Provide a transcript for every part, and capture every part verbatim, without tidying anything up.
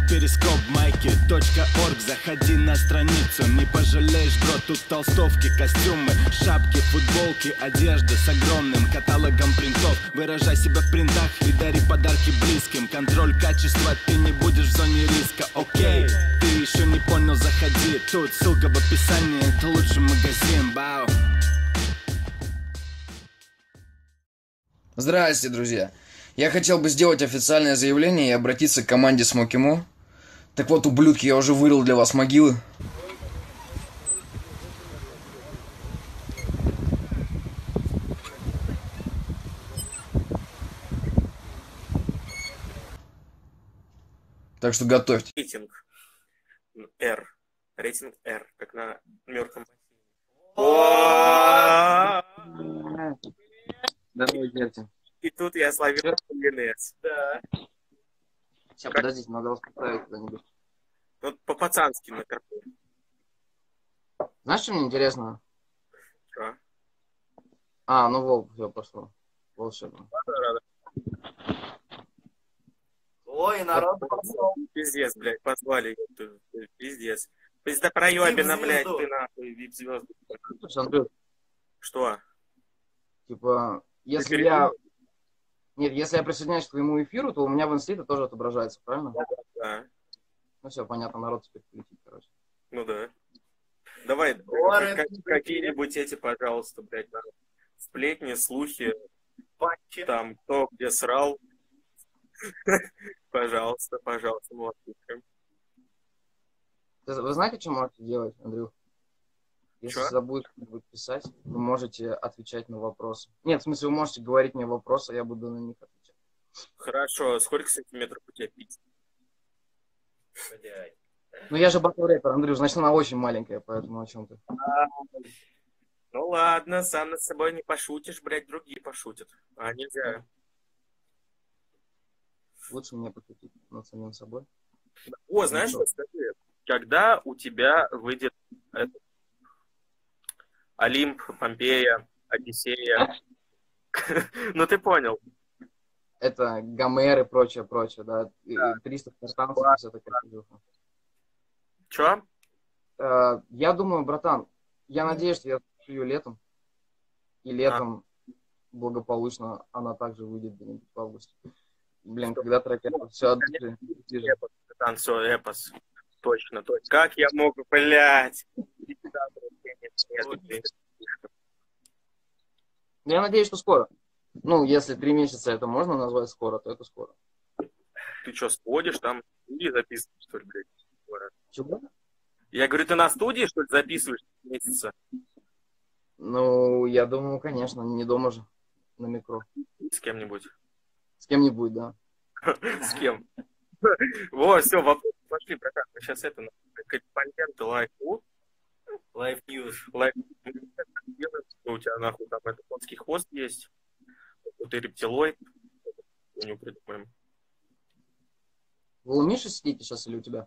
перископ, майки, точка орг. Заходи на страницу, не пожалеешь, бро. Тут толстовки, костюмы, шапки, футболки, одежда с огромным каталогом принтов. Выражай себя в принтах и дари подарки близким. Контроль качества, ты не будешь в зоне риска. Окей, ты еще не понял, заходи. Тут ссылка в описании, это лучший магазин. Бау. Здрасте, друзья. Я хотел бы сделать официальное заявление и обратиться к команде Смоки Мо. Так вот, ублюдки, я уже вырыл для вас могилы. Так что готовьте. Рейтинг R. Рейтинг R, как на мертвом. Давай, дядя. И тут я словил ДНС. Да. Сейчас, подождите, надо вас поставить куда-нибудь. Вот по-пацански на карпу. Знаешь, что мне интересно? Что? А, ну волк, все, пошло. Волшебно. Ой, народ пошел. Пиздец, блядь, позвали. Пиздец. Пиздопроебина, блядь, ты нахуй, вип-звезды. Андрюх, Что? типа, если Ты я... Нет, если я присоединяюсь к твоему эфиру, то у меня в инсте это тоже отображается, правильно? Да. Ну все, понятно, народ теперь полетит, короче. Ну да. Давай, Ой, как- какие-нибудь эти, пожалуйста, блядь, на- сплетни, слухи, Патчи. там, кто где срал. Пожалуйста, пожалуйста, мы вас слушаем. Вы вы знаете, что можете делать, Андрюх? Если Чё? сюда будет кто-нибудь писать, вы можете отвечать на вопросы. Нет, в смысле, вы можете говорить мне вопросы, а я буду на них отвечать. Хорошо, сколько сантиметров у тебя пить? Ну я же батл-рэпер, Андрюш, значит, она очень маленькая, поэтому о чем ты? Ну ладно, сам над собой не пошутишь, блядь, другие пошутят. А нельзя. Лучше мне пошутить над самим собой. О, знаешь что, скажи, когда у тебя выйдет этот Олимп, Помпея, Одиссея? Ну ты понял. Это Гомер и прочее, прочее, да. И- и триста спартанцев, и все такая движуха. Чё? Э, Я думаю, братан, я надеюсь, что я слышу ее летом. И летом благополучно она также выйдет где-нибудь в августе. Блин, когда трек все от души. Эпос, братан, всё, эпос. Точно, точно. Как я мог, блядь? Я надеюсь, что скоро. Ну, если три месяца это можно назвать скоро, то это скоро. Ты что, сходишь там, студии записываешь, что ли, блядь? Чего? Я говорю, ты на студии, что ли, записываешь месяца? Ну, я думаю, конечно, не дома же, на микро. С кем-нибудь. С кем-нибудь, да. С кем? Вот, все, вопрос пошли, братан. Мы сейчас это, корреспонденты Live News. Live News. Live News. У тебя нахуй там этот конский хвост есть. Ты рептилоид. Мы не придумаем. Вы у Миши сидите сейчас или у тебя?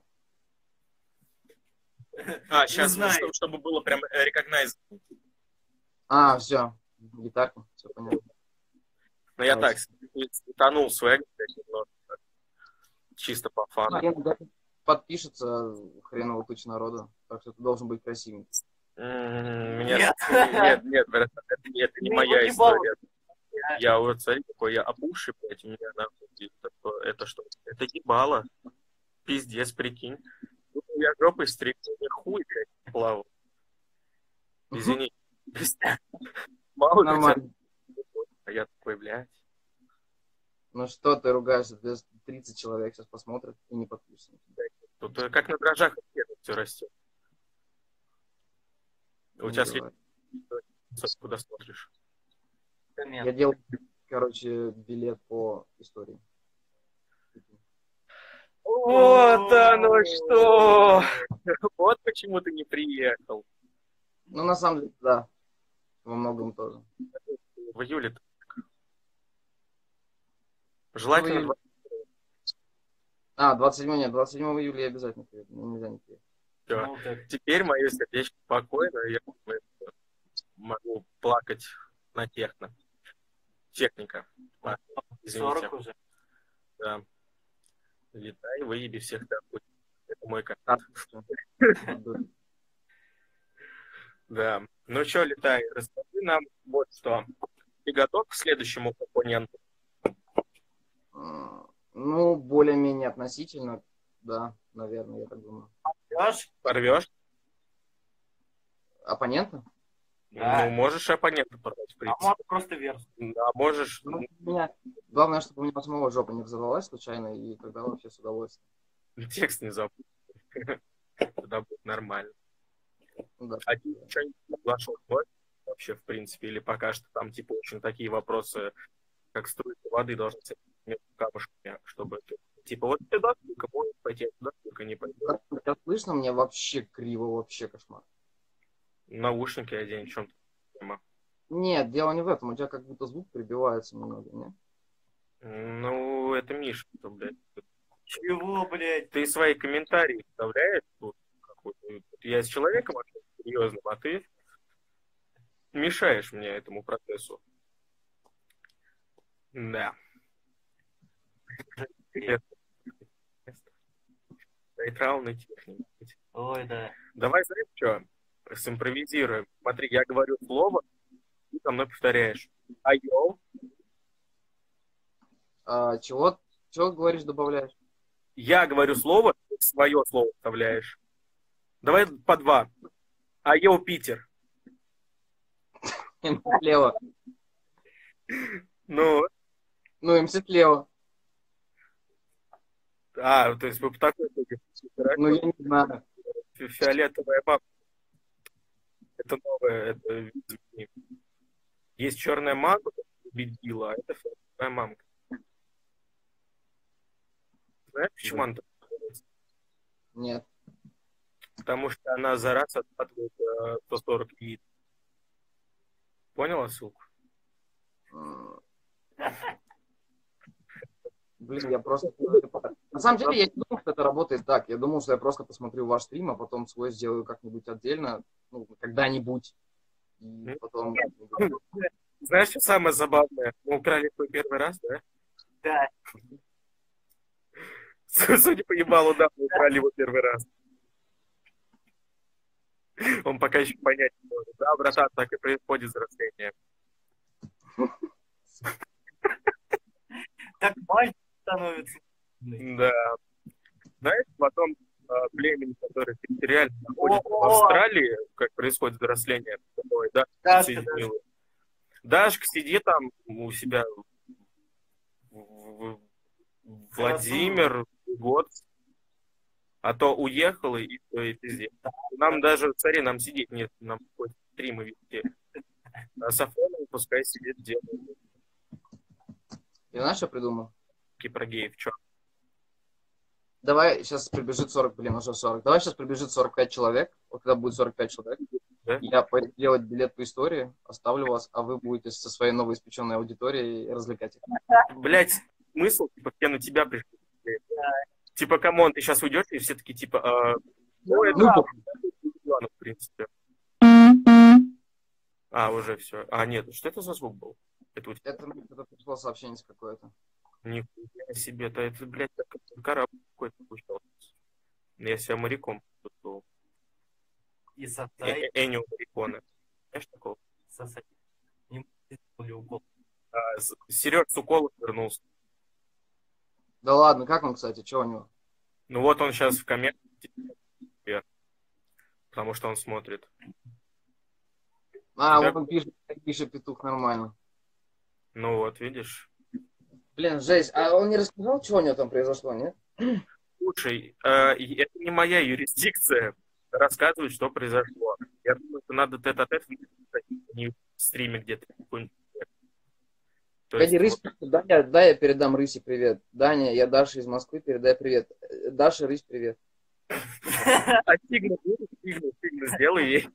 А, сейчас, знаю. чтобы, чтобы было прям recognize. А, все. Гитарка, все понятно. Но я Давайте. так утонул свэг, блядь, немножко. Чисто по фану. Хрен, да, подпишется хреново туча народа, так что ты должен быть красивым. М, Нет. Нет, нет, нет, братан, это, это не Ну, моя не история. Я вот, смотри, какой я опухший, блядь, у меня нахуй, это, это что? Это ебало. Пиздец, прикинь. Ну, я жопой стригну, у меня хуй, блядь, плавал. Извини. Мало ли Нормально. тебя- А я такой, блядь. Ну что ты ругаешься? тридцать человек сейчас посмотрят и не подпишутся. Тут э, как на дрожжах все растет. У Ну, тебя давай. след... куда смотришь? Я делал, короче, билет по истории. Вот оно что! Вот почему ты не приехал. Ну, на самом деле, да. Во многом тоже. В июле. Желательно. Ну, А, двадцать седьмого, нет, двадцать седьмого июля я обязательно приеду. Мне нельзя не приехать. Всё. Ну, так. Теперь мое сердечко спокойно, я могу плакать на техно. Техника. А, извините. сорок уже. Да. Летай, выеби всех нахуй. Это мой контакт. Да. Ну что, летай, расскажи нам вот что. Ты готов к следующему компоненту? Ну, более-менее относительно, да, наверное, я так думаю. Порвешь? Порвешь? Оппонента? Да. Ну, можешь оппонента порвать, в А принципе. может просто верс. Да, можешь. Ну, у меня... Главное, чтобы у меня самого жопа не взорвалась случайно, и тогда вообще с удовольствием. Текст не забудь. Тогда будет нормально. Да. А ты что-нибудь приглашен вообще, в принципе, или пока что там, типа, очень такие вопросы, как струйка воды должны быть между камушками, чтобы, типа, вот сюда только может пойти, а туда только не пойдет. Как тебя слышно, мне вообще криво, вообще кошмар. Наушники одень, в чем-то. Нет, дело не в этом, у тебя как будто звук прибивается немного, нет? Ну, это Миша, блядь. Чего, блядь? Ты свои комментарии вставляешь тут какой-то. Я с человеком вообще серьезным, а ты мешаешь мне этому процессу. Да. Нейтральный техник. Ой, да. Давай, знаешь что? Симпровизируем. Смотри, я говорю слово, ты со мной повторяешь. Айо. А, чего, чего говоришь, добавляешь? Я говорю слово, ты свое слово вставляешь. Давай по два. Айо, Питер. МС слева. Ну, Ну, МС слева. а, то есть вы по такой штуке. Ну, я не знаю. Фиолетовая мамка. Это новое, это вид. Есть черная мамка, бедила, а это фиолетовая мамка. Знаешь, почему она так называется? Нет. Потому что она за раз отхватывает э, сто сорок яиц. Поняла ссылку? М. Блин, я просто... На самом деле, я не думал, что это работает так. Я думал, что я просто посмотрю ваш стрим, а потом свой сделаю как-нибудь отдельно, ну, когда-нибудь. И потом... Знаешь, что самое забавное? Мы украли твой первый раз, да? Да. Судя по ебалу, да, мы украли его первый раз. Он пока еще понять не может. Да, братан, так и происходит взросление. Так мальчик становится. Да. Знаешь, потом э, племени, которые территориально находятся в О-о-о! Австралии, как происходит взросление, такое, да, Дашка, сидит Дашка. милый. Дашка сидит там у себя в- в- в- Владимир, год, а то уехал и, и пиздец. Нам даже, смотри, нам сидеть нет, нам хоть стримы вести. А Сафонов пускай сидит, делает Ты знаешь, что придумал? про геев, что? Давай сейчас прибежит сорок, блин, уже сорок. Давай сейчас прибежит сорок пять человек. Вот когда будет сорок пять человек, Да? я пойду делать билет по истории, оставлю вас, а вы будете со своей новоиспеченной аудиторией развлекать их. Блять, смысл, типа, все на тебя пришли. Типа, камон, ты сейчас уйдешь, и все таки типа, а, ну, это Ну, ладно, в принципе. А, уже все. А, нет, что это за звук был? Это у тебя Это, это пришло сообщение какое-то. нихуя себе, это, это, блядь, как корабль какой-то получался. Я себя моряком чувствовал. И Э- сосай, э- Энио Морриконе. Знаешь такого? сосай. Ему сделали укол. А, с- Сереж с уколом вернулся. Да ладно, как он, кстати, что у него? Ну вот он сейчас в комментах, потому что он смотрит. А, Тебя- вот он пишет, пишет петух, нормально. Ну вот, видишь. Блин, жесть, а он не рассказал, что у него там произошло, нет? Слушай, э, и это не моя юрисдикция рассказывать, что произошло. Я думаю, что надо тет-а-тет не в стриме где-то. какой-нибудь. То Погоди, есть, Рысь, дай я, дай я передам Рысе привет. Даня, я Даша из Москвы, передай привет. Э, Даша, Рысь, привет. а сигнал, сигнал, сигнал сделай ей.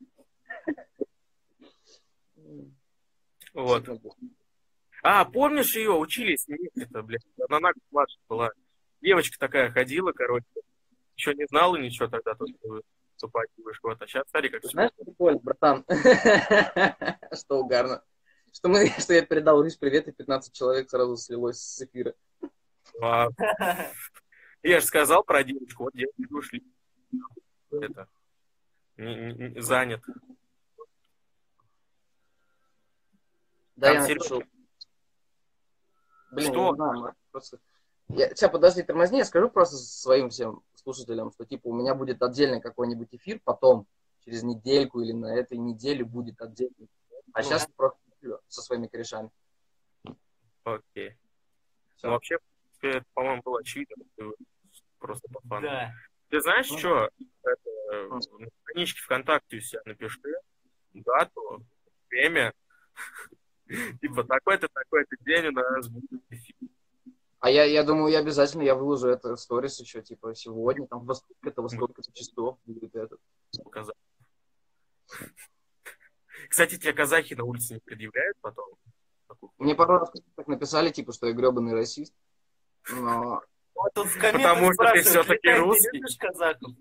Вот. А, помнишь ее? Учились вместе-то, блядь. Она на год младше была. Девочка такая ходила, короче. Еще не знала ничего тогда, то, что выступать будешь. Вот. А сейчас, смотри, как все. Знаешь, что прикольно, братан? Что угарно. Что, мы, что я передал Рысь привет, и пятнадцать человек сразу слилось с эфира. А, Я же сказал про девочку, вот девочки ушли. Это, не- не- не- занят. Да, Там я Серёжа- напишу. Блин, Что? я не знаю, может, просто... Я... Сейчас, подожди, тормозни, я скажу просто своим всем слушателям, что, типа, у меня будет отдельный какой-нибудь эфир, потом, через недельку или на этой неделе будет отдельный. А Ну, сейчас просто со своими корешами. Окей. Всё. Ну, вообще, это, по-моему, было очевидно. Ты просто по фану. Да. Ты знаешь, Ну, что? Это, на страничке ВКонтакте у себя напиши дату, время. Типа, такой-то, такой-то день у нас будет эфир. А я, я думаю, я обязательно я выложу это в сторис еще, типа, сегодня, там, во сколько-то, во сколько-то часов будет этот. Казах. Кстати, тебе казахи на улице не предъявляют потом? Мне пару раз так написали, типа, что я гребаный расист, но... Вот тут в комментах Потому что ты спрашивают, всё-таки «Летай, ты русский». любишь казахов?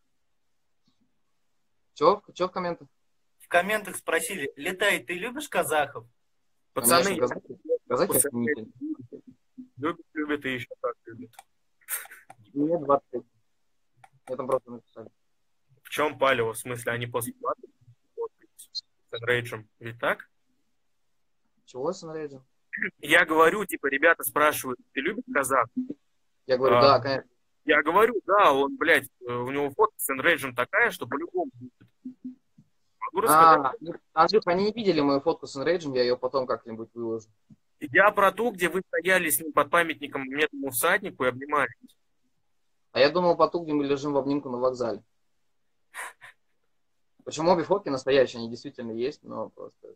Чё? Чё в комментах? В комментах спросили, Летай, ты любишь казахов? Пацаны, Конечно, казахи, казахи Пацаны, охренительные. любят, любят и еще так любят. Мне двадцать пять. Мне там просто написали. В чем палево? В смысле, они после двадцати с Энрейджем? Ведь так? Чего с Энрейджем? Я говорю, типа, ребята спрашивают, ты любишь казах? Я говорю, А. да, конечно. Я говорю, да, он, блядь, у него фотка с Энрейджем такая, что по-любому будет. Могу рассказать. А, ну, Андрюх, они не видели мою фотку с Энрейджем, я ее потом как-нибудь выложу. Я про ту, где вы стояли с ним под памятником медному всаднику и обнимались. А я думал, потом, где мы лежим в обнимку на вокзале. Причем обе фотки настоящие, они действительно есть, но просто...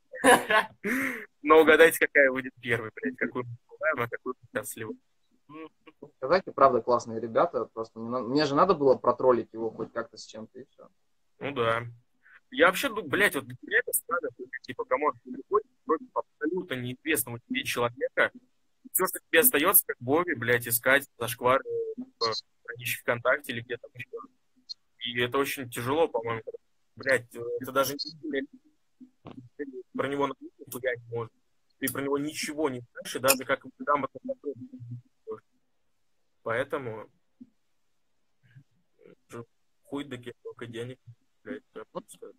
Но угадайте, какая будет первой, блядь, какую мы называем, а какую мы сейчас сливаем. Казахи, правда, классные ребята, просто мне, надо- мне же надо было протроллить его хоть как-то с чем-то, и все. Ну да. Я вообще думаю, блядь, вот для меня это странно, типа, кому ты приходишь против абсолютно неизвестного тебе человека, все, что тебе остается, как Бови, блядь, искать зашквар в страничке ВКонтакте или где-то еще. И это очень тяжело, по-моему. Блядь, это даже не про него написать не может. Ты про него ничего не знаешь, и даже как грамотно подходишь. Поэтому хуй да только денег, блядь, я могу сказать.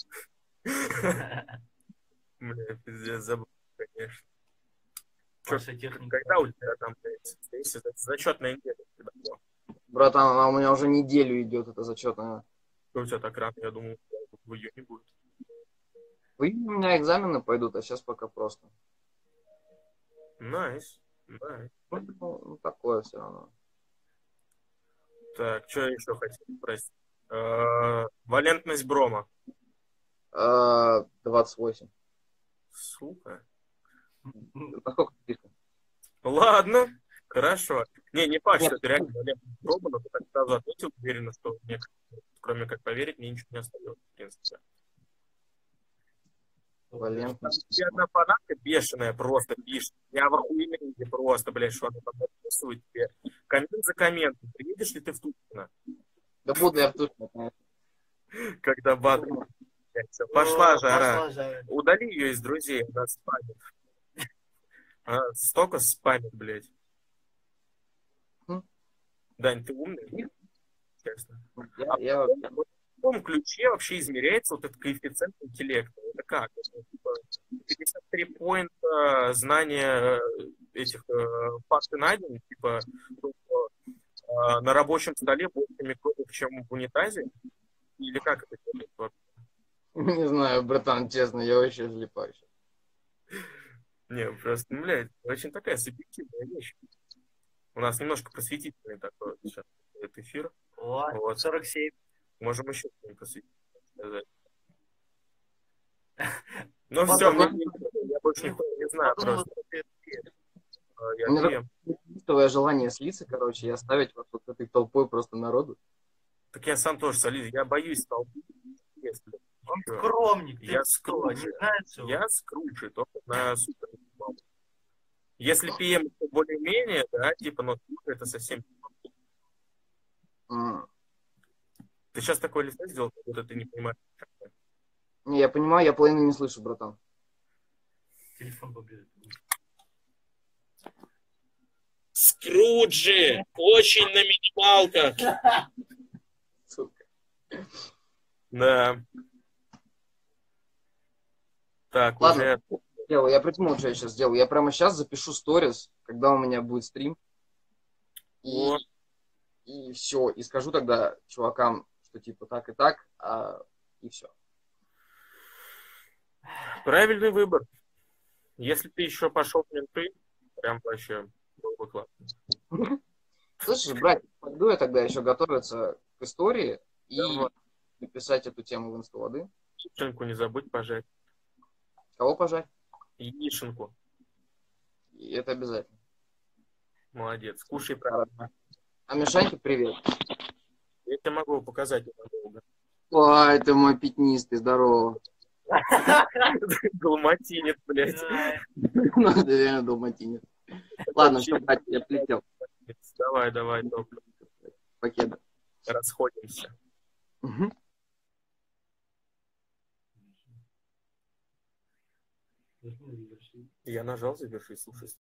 Бля, пиздец, забыл, конечно. Чё, Ваша техника. когда у тебя там, блядь, если зачетная неделя? Когда была? Братан, она у меня уже неделю идет, это зачетная. Что у тебя так рано? Я думал, в июне будет. В июне у меня экзамены пойдут, а сейчас пока просто. Найс, найс. Ну, ну, такое все равно. Так, что я еще хотел спросить? Э, Валентность брома. А, двадцать восемь. Сука. Насколько список? Ладно, хорошо. Не, не факт, Нет. что это реально валентность брома, но ты так сразу ответил, уверенно, что мне, кроме как поверить, мне ничего не остается, в принципе. Валентность. И одна фанатка бешеная просто пишет. Я в охуении просто, блядь, что она там написывает тебе. Коммент за комментом. Приедешь ли ты в Тушино? Да буду я в Тушино, конечно. Когда бат... Пошла О, жара. пошла жара. Удали ее из друзей, она спамит. Она столько спамит, блядь. Хм. Дань, ты умный? Честно. Я, я... В каком ключе вообще измеряется вот этот коэффициент интеллекта? Это как? Это, типа, пятьдесят три поинта знания этих э, факты найдены, типа что, э, на рабочем столе больше микробов, чем в унитазе? Или как это делается? Не знаю, братан, честно, я вообще залипаю сейчас. Не, просто, ну, блядь, очень такая субъективная вещь. У нас немножко просветительный такой сейчас этот эфир. О, Вот. сорок семь. Можем еще что-нибудь просветительное сказать. Ну Потом- все, мне, я больше нихуя не знаю Подумала, просто. что ты- Э, Я У меня ем. такое неистовое желание слиться, короче, и оставить вас вот этой толпой просто народу. Так я сам тоже солиз. Я боюсь толпы. Если. Он Чё? скромник. Ты Я что, скромник. не знаешь его? Я скручу, только на супер. Если пи эм это более-менее, да, типа, но это совсем... М. Ты сейчас такое лицо сделал, как будто ты не понимаешь. Не, я понимаю, я половину не слышу, братан. Телефон побежит. Скруджи! Очень на минималках. Сука. Да. Так, Ладно. уже... Делаю, я придумал, что я сейчас сделаю. Я прямо сейчас запишу сторис, когда у меня будет стрим. И, О. и все. И скажу тогда чувакам, что типа так и так, а, и все. Правильный выбор. Если ты еще пошел в менты, прям вообще было бы классно. Слышишь, братик, пойду я тогда еще готовиться к истории и Давай. написать эту тему в инсту воды. Яишенку не забудь пожать. Кого пожать? Яишенку. И это обязательно. Молодец. Кушай правильно. А Мишаньке привет. Я тебе могу показать ненадолго. Ой, ты мой пятнистый, здорово. Далматинец, блядь. Ну, ты реально долматинец. Ладно, все, братик, я полетел. Давай, давай, добро. Покеда. Расходимся. Угу. Я нажал завершить, слушай.